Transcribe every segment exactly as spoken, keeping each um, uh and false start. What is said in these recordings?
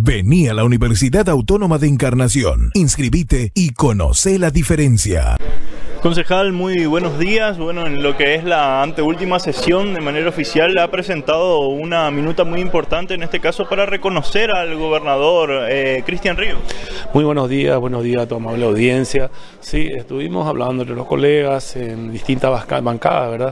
Vení a la Universidad Autónoma de Encarnación, inscribite y conoce la diferencia. Concejal, muy buenos días. Bueno, en lo que es la anteúltima sesión de manera oficial ha presentado una minuta muy importante, en este caso para reconocer al gobernador eh, Cristian Ríos. Muy buenos días, buenos días a tu amable audiencia. Sí, estuvimos hablando entre los colegas en distintas bancadas, ¿verdad?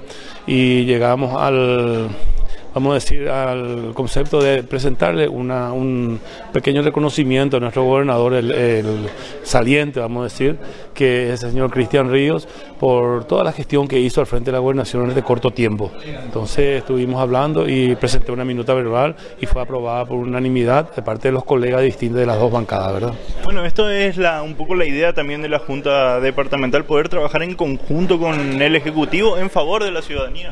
Y llegamos al... vamos a decir, al concepto de presentarle una, un pequeño reconocimiento a nuestro gobernador, el, el saliente, vamos a decir, que es el señor Cristian Ríos, por toda la gestión que hizo al frente de la gobernación en este corto tiempo. Entonces estuvimos hablando y presenté una minuta verbal y fue aprobada por unanimidad de parte de los colegas distintos de las dos bancadas, ¿verdad? Bueno, esto es la, un poco la idea también de la Junta Departamental, poder trabajar en conjunto con el Ejecutivo en favor de la ciudadanía.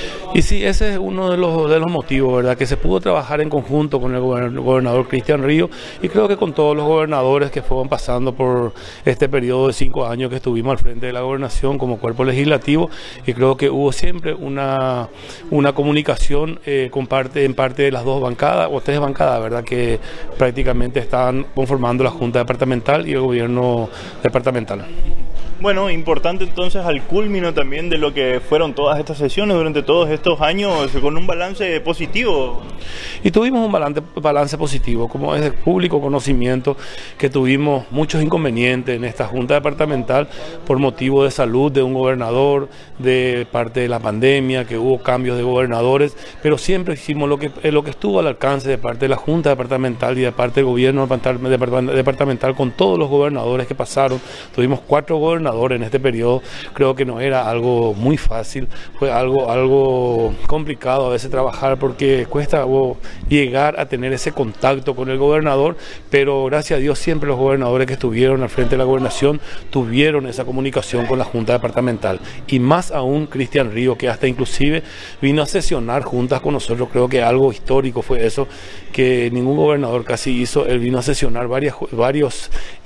Y sí, ese es uno de los, de los motivos, ¿verdad? Que se pudo trabajar en conjunto con el gobernador Cristian Ríos y creo que con todos los gobernadores que fueron pasando por este periodo de cinco años que estuvimos al frente de la gobernación como cuerpo legislativo, y creo que hubo siempre una, una comunicación eh, con parte, en parte de las dos bancadas o tres bancadas, ¿verdad? Que prácticamente estaban conformando la Junta Departamental y el gobierno departamental. Bueno, importante entonces al culmino también de lo que fueron todas estas sesiones durante todos estos años con un balance positivo. Y tuvimos un balance, balance positivo, como es de público conocimiento, que tuvimos muchos inconvenientes en esta Junta Departamental por motivo de salud de un gobernador, de parte de la pandemia, que hubo cambios de gobernadores, pero siempre hicimos lo que, lo que estuvo al alcance de parte de la Junta Departamental y de parte del gobierno departamental con todos los gobernadores que pasaron. Tuvimos cuatro gobernadores en este periodo. Creo que no era algo muy fácil, fue algo, algo complicado a veces trabajar porque cuesta oh, llegar a tener ese contacto con el gobernador, pero gracias a Dios siempre los gobernadores que estuvieron al frente de la gobernación tuvieron esa comunicación con la Junta Departamental, y más aún Cristian Ríos, que hasta inclusive vino a sesionar juntas con nosotros. Creo que algo histórico fue eso, que ningún gobernador casi hizo. Él vino a sesionar varias, varios,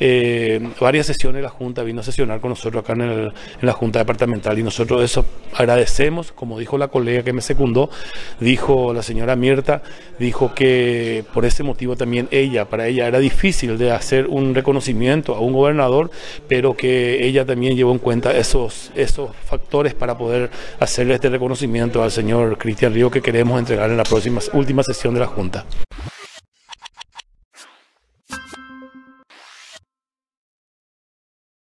eh, varias sesiones de la Junta, vino a sesionar con nosotros acá en, el, en la Junta Departamental, y nosotros eso agradecemos. Como dijo la colega que me secundó, dijo la señora Mirta, dijo que por ese motivo también ella, para ella era difícil de hacer un reconocimiento a un gobernador, pero que ella también llevó en cuenta esos, esos factores para poder hacerle este reconocimiento al señor Cristian Ríos que queremos entregar en la próxima última sesión de la Junta.